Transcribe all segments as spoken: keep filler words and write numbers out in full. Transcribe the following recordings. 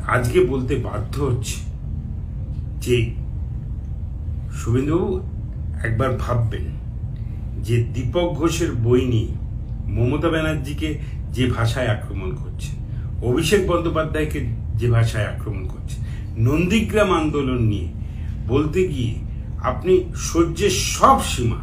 আজকে বলতে বাধ্য হচ্ছে যে শুভেন্দুবাবু একবার ভাববেন যে দীপক ঘোষের বই নিয়ে মমতা ব্যানার্জিকে যে ভাষায় আক্রমণ করছে, অভিষেক বন্দ্যোপাধ্যায়কে যে ভাষায় আক্রমণ করছে, নন্দীগ্রাম আন্দোলন নিয়ে বলতে গিয়ে আপনি সহ্যের সব সীমা,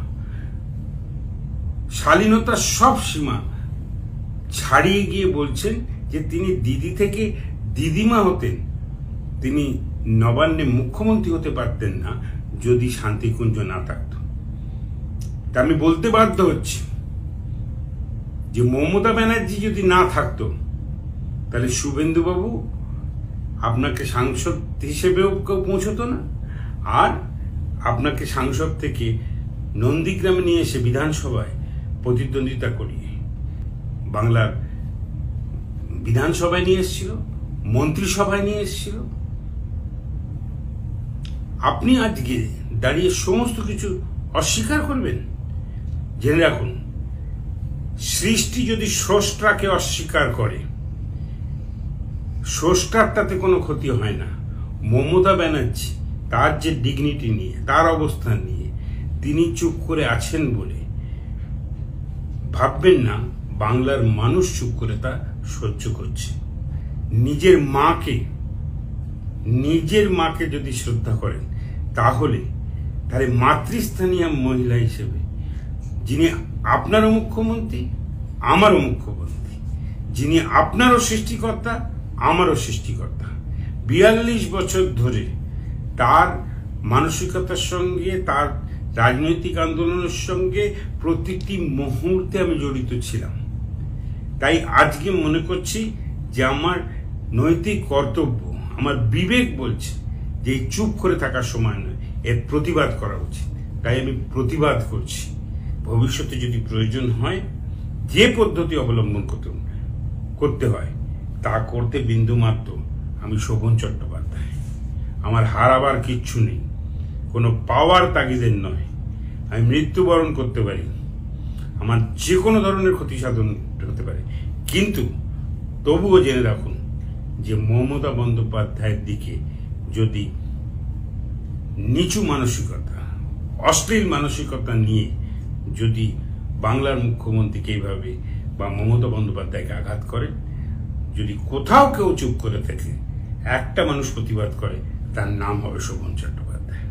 শালীনতার সব সীমা ছাড়িয়ে গিয়ে বলছেন যে তিনি দিদি থেকে দিদিমা হতেন, তিনি নবান্নে মুখ্যমন্ত্রী হতে পারতেন না যদি শান্তিকুঞ্জ না থাকত। তা আমি বলতে বাধ্য হচ্ছি যে মমতা ব্যানার্জি যদি না থাকতো তাহলে শুভেন্দুবাবু আপনাকে সাংসদ হিসেবেও কেউ পৌঁছতো না, আর আপনাকে সাংসদ থেকে নন্দীগ্রামে নিয়ে এসে বিধানসভায় প্রতিদ্বন্দ্বিতা করিয়ে বাংলার বিধানসভায় নিয়ে এসেছিল, মন্ত্রিসভায় নিয়ে এসেছিল। আপনি আজকে দাঁড়িয়ে সমস্ত কিছু অস্বীকার করবেন? জেনে রাখুন, সৃষ্টি যদি স্রষ্টাকে অস্বীকার করে, স্রষ্টার তাতে কোনো ক্ষতি হয় না। মমতা ব্যানার্জি তার যে ডিগনিটি নিয়ে, তার অবস্থান নিয়ে তিনি চুপ করে আছেন বলে ভাববেন না বাংলার মানুষ চুপ করে তা সহ্য করছে। নিজের মাকে নিজের মাকে যদি শ্রদ্ধা করেন তাহলে তাহলে মাতৃস্থানীয় মহিলা হিসেবে যিনি আপনারও মুখ্যমন্ত্রী, আমারও মুখ্যমন্ত্রী, যিনি আপনারও সৃষ্টিকর্তা, আমারও সৃষ্টিকর্তা, বিয়াল্লিশ বছর ধরে তার মানসিকতার সঙ্গে, তার রাজনৈতিক আন্দোলনের সঙ্গে প্রতিটি মুহূর্তে আমি জড়িত ছিলাম। তাই আজকে মনে করছি যে আমার নৈতিক কর্তব্য, আমার বিবেক বলছে যে চুপ করে থাকার সময় নয়, এর প্রতিবাদ করা উচিত। তাই আমি প্রতিবাদ করছি। ভবিষ্যতে যদি প্রয়োজন হয়, যে পদ্ধতি অবলম্বন করতে করতে হয় তা করতে বিন্দুমাত্র আমি শোভন চট্টোপাধ্যায়। আমার হারাবার কিচ্ছু নেই, কোনো পাওয়ার তাগিদের নয়। আমি মৃত্যুবরণ করতে পারি, আমার যে কোনো ধরনের ক্ষতি সাধন হতে পারে, কিন্তু তবুও জেনে রাখুন যে মমতা বন্দ্যোপাধ্যায়ের দিকে যদি নিচু মানসিকতা, অশ্লীল মানসিকতা নিয়ে যদি বাংলার মুখ্যমন্ত্রীকে এইভাবে বা মমতা বন্দ্যোপাধ্যায়কে আঘাত করে, যদি কোথাও কেউ চুপ করে থাকে, একটা মানুষ প্রতিবাদ করে, তার নাম হবে শোভন চট্টোপাধ্যায়।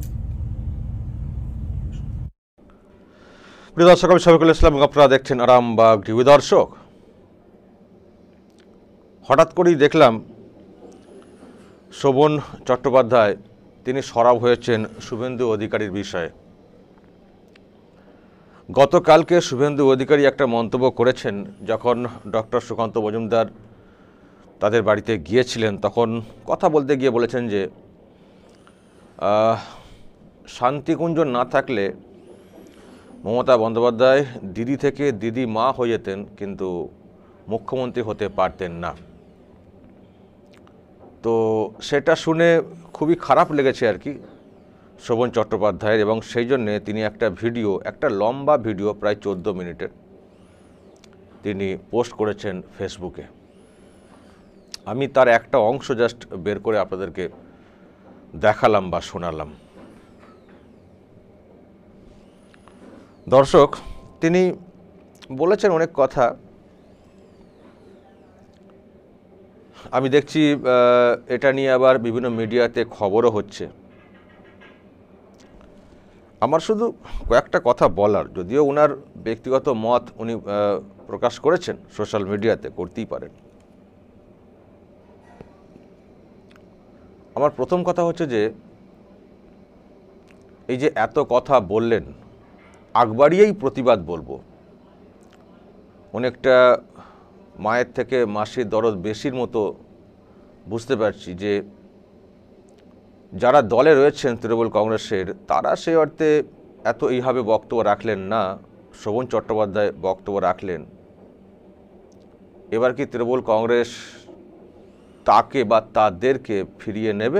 প্রিয় দর্শক, আমি শফিকুল ইসলাম, আপনারা দেখছেন আরামবাগ টিভি। দর্শক, হঠাৎ করেই দেখলাম শোভন চট্টোপাধ্যায় তিনি সরব হয়েছেন শুভেন্দু অধিকারীর বিষয়ে। গতকালকে শুভেন্দু অধিকারী একটা মন্তব্য করেছেন, যখন ডক্টর সুকান্ত মজুমদার তাদের বাড়িতে গিয়েছিলেন তখন কথা বলতে গিয়ে বলেছেন যে শান্তিকুঞ্জ না থাকলে মমতা বন্দ্যোপাধ্যায় দিদি থেকে দিদি মা হয়ে যেতেন, কিন্তু মুখ্যমন্ত্রী হতে পারতেন না। তো সেটা শুনে খুবই খারাপ লেগেছে আর কি শোভন চট্টোপাধ্যায়ের, এবং সেই জন্যে তিনি একটা ভিডিও, একটা লম্বা ভিডিও প্রায় চোদ্দো মিনিটের তিনি পোস্ট করেছেন ফেসবুকে। আমি তার একটা অংশ জাস্ট বের করে আপনাদেরকে দেখালাম বা শোনালাম। দর্শক, তিনি বলেছেন অনেক কথা। আমি দেখছি এটা নিয়ে আবার বিভিন্ন মিডিয়াতে খবরও হচ্ছে। আমার শুধু কয়েকটা কথা বলার, যদিও ওনার ব্যক্তিগত মত উনি প্রকাশ করেছেন সোশ্যাল মিডিয়াতে, করতেই পারেন। আমার প্রথম কথা হচ্ছে যে এই যে এত কথা বললেন, আগবাড়িয়েই প্রতিবাদ বলবো। অনেকটা মায়ের থেকে মাসির দরদ বেশির মতো বুঝতে পারছি যে যারা দলে রয়েছেন তৃণমূল কংগ্রেসের, তারা সেই অর্থে এত এইভাবে বক্তব্য রাখলেন না। শোভন চট্টোপাধ্যায় বক্তব্য রাখলেন। এবার কি তৃণমূল কংগ্রেস তাকে বা তাদেরকে ফিরিয়ে নেবে,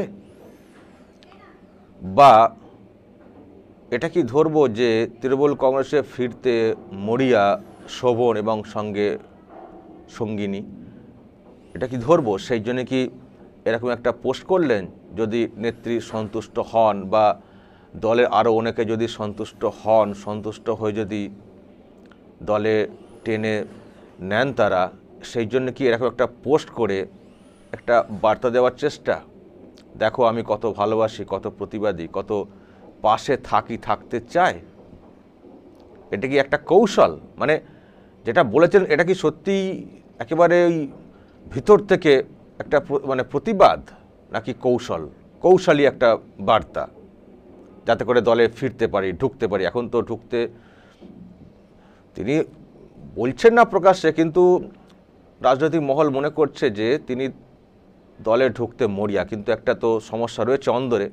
বা এটা কি ধরবো যে তৃণমূল কংগ্রেসে ফিরতে মরিয়া শোভন এবং সঙ্গে সঙ্গিনী, এটা কি ধরবো? সেই জন্য কি এরকম একটা পোস্ট করলেন, যদি নেত্রী সন্তুষ্ট হন বা দলের আরও অনেকে যদি সন্তুষ্ট হন, সন্তুষ্ট হয়ে যদি দলে টেনে নেন তারা, সেই জন্য কি এরকম একটা পোস্ট করে একটা বার্তা দেওয়ার চেষ্টা? দেখো আমি কত ভালোবাসি, কত প্রতিবাদী, কত পাশে থাকি, থাকতে চাই। এটা কি একটা কৌশল? মানে যেটা বলেছেন এটা কি সত্যিই একেবারে ওই ভিতর থেকে একটা মানে প্রতিবাদ, নাকি কৌশল, কৌশলী একটা বার্তা, যাতে করে দলে ফিরতে পারি, ঢুকতে পারি? এখন তো ঢুকতে তিনি বলছেন না প্রকাশ্যে, কিন্তু রাজনৈতিক মহল মনে করছে যে তিনি দলে ঢুকতে মরিয়া, কিন্তু একটা তো সমস্যা রয়েছে অন্দরে।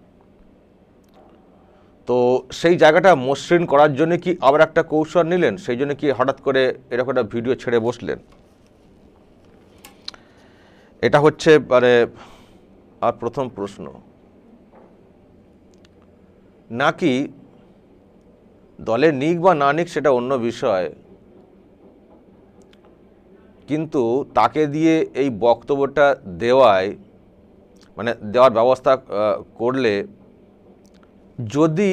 তো সেই জায়গাটা মসৃণ করার জন্য কি আবার একটা কৌশল নিলেন? সেই জন্য কি হঠাৎ করে এরকম একটা ভিডিও ছেড়ে বসলেন? এটা হচ্ছে মানে আর প্রথম প্রশ্ন। নাকি দলে নিক বা না নিক সেটা অন্য বিষয়, কিন্তু তাকে দিয়ে এই বক্তব্যটা দেওয়ায় মানে দেওয়ার ব্যবস্থা করলে যদি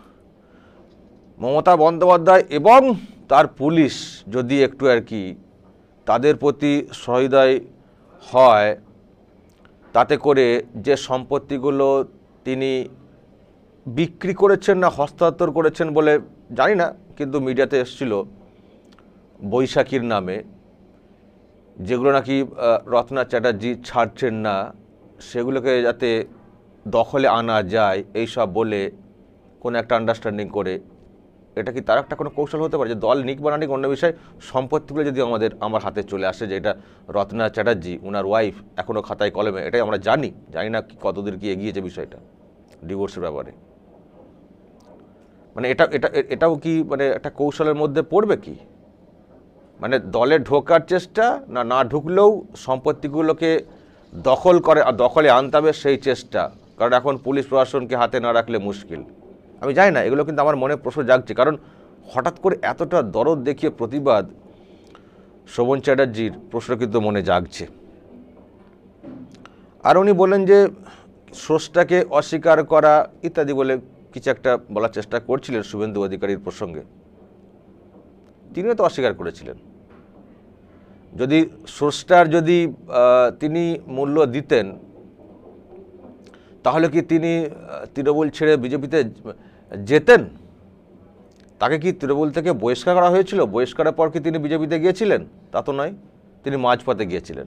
মমতা বন্দ্যোপাধ্যায় এবং তার পুলিশ যদি একটু আর কি তাদের প্রতি সহৃদয় হয়, তাতে করে যে সম্পত্তিগুলো তিনি বিক্রি করেছেন না হস্তান্তর করেছেন বলে জানি না, কিন্তু মিডিয়াতে এসেছিল বৈশাখীর নামে, যেগুলো নাকি রত্না চ্যাটার্জি ছাড়ছেন না, সেগুলোকে যাতে দখলে আনা যায় এইসব বলে কোনো একটা আন্ডারস্ট্যান্ডিং করে, এটা কি তার একটা কোনো কৌশল হতে পারে? যে দল নিক বা না নিক অন্য বিষয়, সম্পত্তিগুলো যদি আমাদের আমার হাতে চলে আসে, যে এটা রত্না চ্যাটার্জি ওনার ওয়াইফ এখনও খাতায় কলমে, এটাই আমরা জানি, জানি না কতদূর কি এগিয়েছে বিষয়টা ডিভোর্সের ব্যাপারে। মানে এটা এটা এটাও কি মানে একটা কৌশলের মধ্যে পড়বে কি? মানে দলে ঢোকার চেষ্টা, না না ঢুকলেও সম্পত্তিগুলোকে দখল করে দখলে আনতে হবে সেই চেষ্টা? কারণ এখন পুলিশ প্রশাসনকে হাতে না রাখলে মুশকিল। আমি জানি না, এগুলো কিন্তু আমার মনে প্রশ্ন জাগছে, কারণ হঠাৎ করে এতটা দরদ দেখিয়ে প্রতিবাদ শোভন চ্যাটার্জির প্রশ্ন কিন্তু মনে জাগছে। আর উনি বলেন যে স্রষ্টাকে অস্বীকার করা ইত্যাদি বলে কিছু একটা বলার চেষ্টা করছিলেন শুভেন্দু অধিকারীর প্রসঙ্গে। তিনিও তো অস্বীকার করেছিলেন। যদি স্রষ্টার যদি তিনি মূল্য দিতেন, তাহলে কি তিনি তৃণমূল ছেড়ে বিজেপিতে যেতেন? তাকে কি তৃণমূল থেকে বহিষ্কার করা হয়েছিল? বহিষ্কারের পর কি তিনি বিজেপিতে গিয়েছিলেন? তা তো নয়, তিনি মাঝপথে গিয়েছিলেন।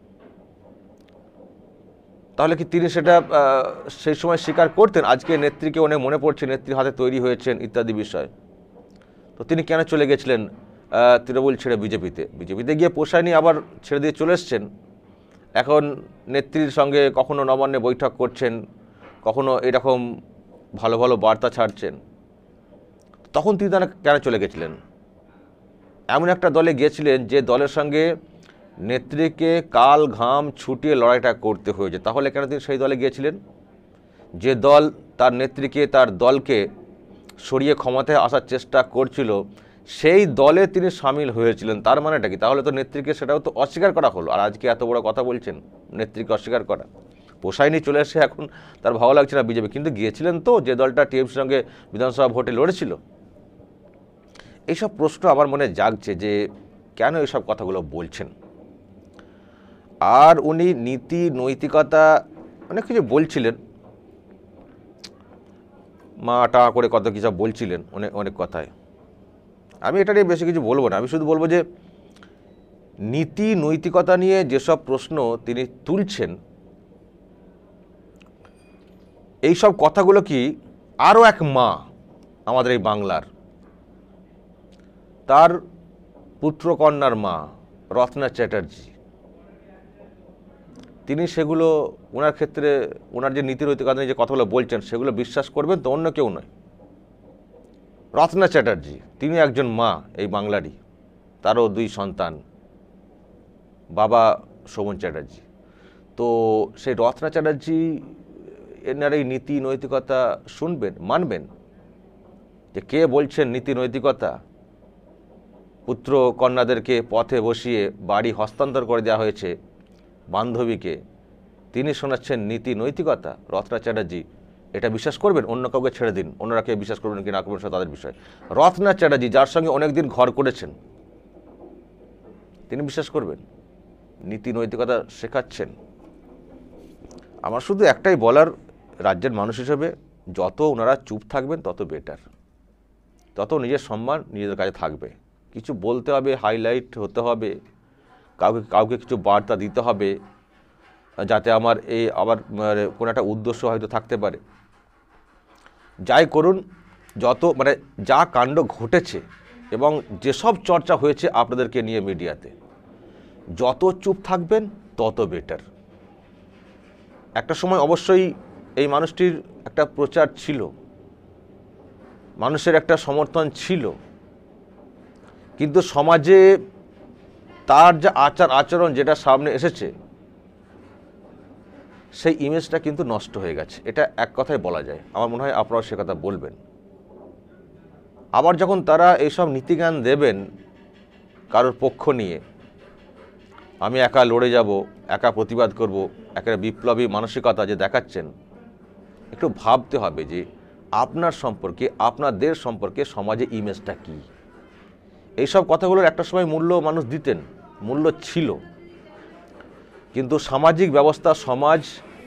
তাহলে কি তিনি সেটা সেই সময় স্বীকার করতেন? আজকে নেত্রীকে অনেক মনে পড়ছে, নেত্রীর হাতে তৈরি হয়েছেন ইত্যাদি বিষয়। তো তিনি কেন চলে গেছিলেন তৃণমূল ছেড়ে বিজেপিতে? বিজেপিতে গিয়ে পোষায়নি, আবার ছেড়ে দিয়ে চলে এসছেন। এখন নেত্রীর সঙ্গে কখনো নবান্নে বৈঠক করছেন, কখনো এরকম ভালো ভালো বার্তা ছাড়ছেন। তখন তিনি তারা কেন চলে গেছিলেন? এমন একটা দলে গিয়েছিলেন যে দলের সঙ্গে নেত্রীকে কাল ঘাম ছুটিয়ে লড়াইটা করতে হয়েছে। তাহলে কেন তিনি সেই দলে গিয়েছিলেন? যে দল তার নেত্রীকে, তার দলকে সরিয়ে ক্ষমতায় আসার চেষ্টা করছিল, সেই দলে তিনি সামিল হয়েছিলেন। তার মানেটা কি? তাহলে তো নেত্রীকে সেটাও তো অস্বীকার করা হলো। আর আজকে এত বড় কথা বলছেন নেত্রীকে অস্বীকার করা। পোষায়নি, চলে এসে এখন তার ভালো লাগছে না বিজেপি, কিন্তু গিয়েছিলেন তো যে দলটা টিএমসির সঙ্গে বিধানসভা ভোটে লড়েছিল। এইসব প্রশ্ন আমার মনে জাগছে যে কেন এইসব কথাগুলো বলছেন। আর উনি নীতি নৈতিকতা অনেক কিছু বলছিলেন, মা টা করে কত কিছু বলছিলেন অনেক অনেক কথায়। আমি এটা নিয়ে বেশি কিছু বলবো না, আমি শুধু বলবো যে নীতি নৈতিকতা নিয়ে যেসব প্রশ্ন তিনি তুলছেন, এইসব কথাগুলো কি আরও এক মা আমাদের এই বাংলার, তার পুত্রকন্যার মা রত্না চ্যাটার্জি, তিনি সেগুলো ওনার ক্ষেত্রে ওনার যে নীতি নৈতিকতা নিয়ে যে কথাগুলো বলছেন সেগুলো বিশ্বাস করবেন তো? অন্য কেউ নয়, রত্না চ্যাটার্জি। তিনি একজন মা এই বাংলারই, তারও দুই সন্তান, বাবা শোভন চ্যাটার্জি। তো সেই রত্না চ্যাটার্জি এনার এই নীতি নৈতিকতা শুনবেন, মানবেন? যে কে বলছেন নীতি নৈতিকতা? পুত্র কন্যাদেরকে পথে বসিয়ে বাড়ি হস্তান্তর করে দেওয়া হয়েছে বান্ধবীকে, তিনি শোনাচ্ছেন নীতি নৈতিকতা। রত্না চ্যাটার্জি এটা বিশ্বাস করবেন? অন্য কাউকে ছেড়ে দিন, অন্যরা কে বিশ্বাস করবেন কি না করবেন সেটা তাদের বিষয়। রত্না চ্যাটার্জি যার সঙ্গে অনেকদিন ঘর করেছেন, তিনি বিশ্বাস করবেন? নীতি নৈতিকতা শেখাচ্ছেন। আমার শুধু একটাই বলার, রাজ্যের মানুষ হিসেবে যত ওনারা চুপ থাকবেন তত বেটার, তত নিজের সম্মান নিজেদের কাছে থাকবে। কিছু বলতে হবে, হাইলাইট হতে হবে, কাউকে কাউকে কিছু বার্তা দিতে হবে, যাতে আমার এই আবার কোনো একটা উদ্দেশ্য হয়তো থাকতে পারে। যাই করুন, যত মানে যা কাণ্ড ঘটেছে এবং যেসব চর্চা হয়েছে আপনাদেরকে নিয়ে মিডিয়াতে, যত চুপ থাকবেন তত বেটার। একটা সময় অবশ্যই এই মানুষটির একটা প্রচার ছিল, মানুষের একটা সমর্থন ছিল, কিন্তু সমাজে তার যে আচার আচরণ যেটা সামনে এসেছে, সেই ইমেজটা কিন্তু নষ্ট হয়ে গেছে। এটা এক কথায় বলা যায়। আমার মনে হয় আপনারাও সে কথা বলবেন। আবার যখন তারা এইসব নীতিজ্ঞান দেবেন কারোর পক্ষ নিয়ে, আমি একা লড়ে যাব, একা প্রতিবাদ করব, একটা বিপ্লবী মানসিকতা যে দেখাচ্ছেন, একটু ভাবতে হবে যে আপনার সম্পর্কে, আপনাদের সম্পর্কে সমাজে ইমেজটা কী। এইসব কথাগুলোর একটা সময় মূল্য মানুষ দিতেন, মূল্য ছিল, কিন্তু সামাজিক ব্যবস্থা, সমাজ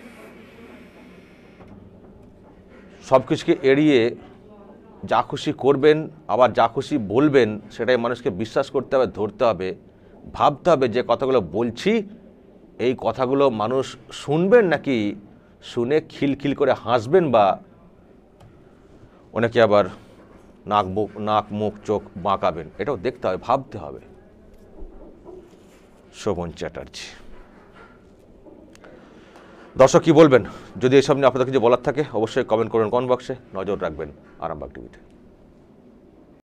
সব কিছুকে এড়িয়ে যা খুশি করবেন, আবার যা খুশি বলবেন, সেটাই মানুষকে বিশ্বাস করতে হবে, ধরতে হবে, ভাবতে হবে যে কথাগুলো বলছি, এই কথাগুলো মানুষ শুনবেন নাকি শুনে খিলখিল করে হাসবেন, বা অনেকে আবার নাক মুখ নাক মুখ চোখ বাঁকাবেন। এটাও দেখতে হবে, ভাবতে হবে। শোভন চ্যাটার্জি। দর্শক কী বলবেন? যদি এসব নিয়ে আপনাদের কিছু বলার থাকে অবশ্যই কমেন্ট করবেন কমেন্ট বক্সে। নজর রাখবেন আরামবাগ টিভিতে।